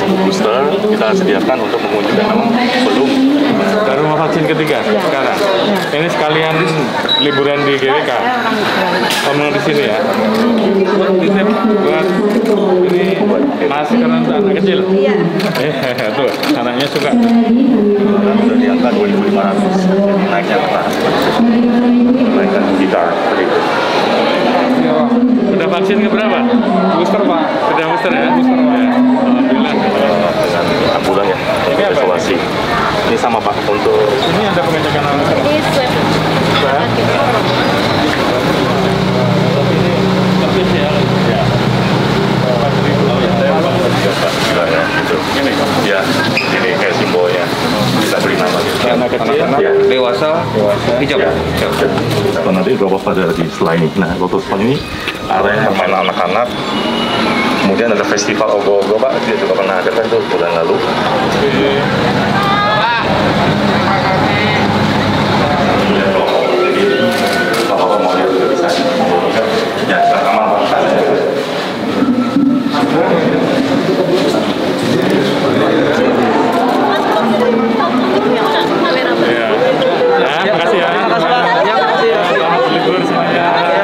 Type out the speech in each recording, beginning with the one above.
booster kita sediakan untuk pengunjung yang memang belum. Baru mau vaksin ketiga sekarang. Ini sekalian liburan di GWK. Ngomong di sini ya. Titip buat ini masker untuk anak kecil. Iya. Tuh anaknya suka. Sudah di angka 2.500 naiknya apa? Naikkan gitar seperti itu. Sudah vaksin keberapa? Booster Pak. Sudah booster ya? Booster Pak. Ya. Alhamdulillah. Dengan ambulan ya, Ini apa? isolasi. Ini sama Pak untuk Ini ada pengecekan langsung. Ini swab. Lebih ya. Ya. 4.000. Oh ya, saya gila ya, gitu. Ini. Ya, ini kayak simbolnya. Bisa beri nama gitu. Anak kecil. Ya. Dewasa. Hijau. Ya. Kalau nanti Global Fund ada di sebelah ini. Nah, Lotus Fund ini area permainan anak-anak. Kemudian ada festival ogo-ogo Pak, dia juga pernah ada kan tuh bulan lalu. Kemudian rokok, jadi kalau mau lihat juga bisa. Ya, aman Pak. Ya. Ya, makasih ya. Selamat libur semuanya.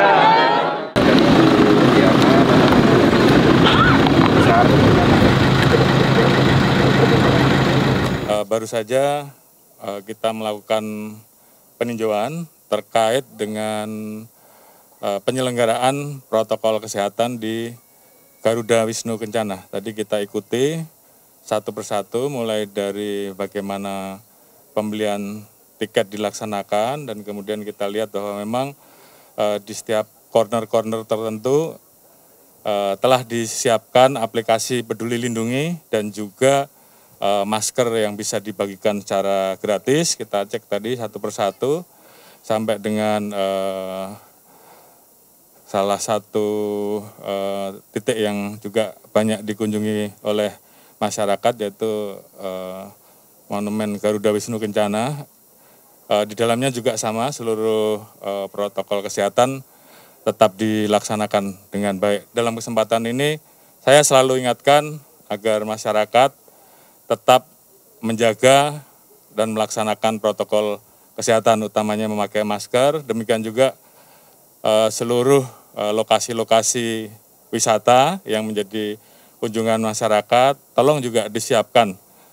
Baru saja kita melakukan peninjauan terkait dengan penyelenggaraan protokol kesehatan di Garuda Wisnu Kencana. Tadi kita ikuti satu persatu mulai dari bagaimana pembelian tiket dilaksanakan dan kemudian kita lihat bahwa memang di setiap corner-corner tertentu telah disiapkan aplikasi Peduli Lindungi dan juga masker yang bisa dibagikan secara gratis. Kita cek tadi satu persatu sampai dengan salah satu titik yang juga banyak dikunjungi oleh masyarakat yaitu Monumen Garuda Wisnu Kencana. Di dalamnya juga sama, seluruh protokol kesehatan tetap dilaksanakan dengan baik. Dalam kesempatan ini saya selalu ingatkan agar masyarakat tetap menjaga dan melaksanakan protokol kesehatan, utamanya memakai masker. Demikian juga seluruh lokasi-lokasi wisata yang menjadi kunjungan masyarakat, tolong juga disiapkan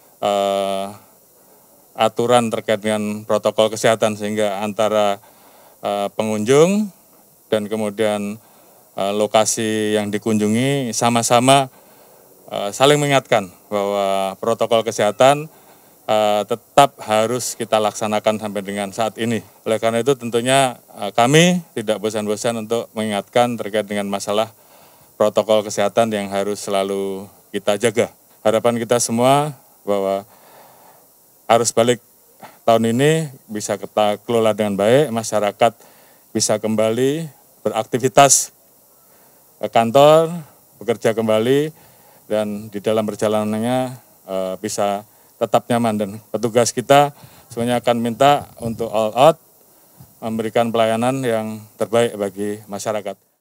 aturan terkait dengan protokol kesehatan sehingga antara pengunjung dan kemudian lokasi yang dikunjungi sama-sama saling mengingatkan bahwa protokol kesehatan tetap harus kita laksanakan sampai dengan saat ini. Oleh karena itu tentunya kami tidak bosan-bosan untuk mengingatkan terkait dengan masalah protokol kesehatan yang harus selalu kita jaga. Harapan kita semua bahwa arus balik tahun ini bisa kita kelola dengan baik, masyarakat bisa kembali beraktivitas ke kantor, bekerja kembali, dan di dalam perjalanannya bisa tetap nyaman. Dan petugas kita semuanya akan minta untuk all out, memberikan pelayanan yang terbaik bagi masyarakat.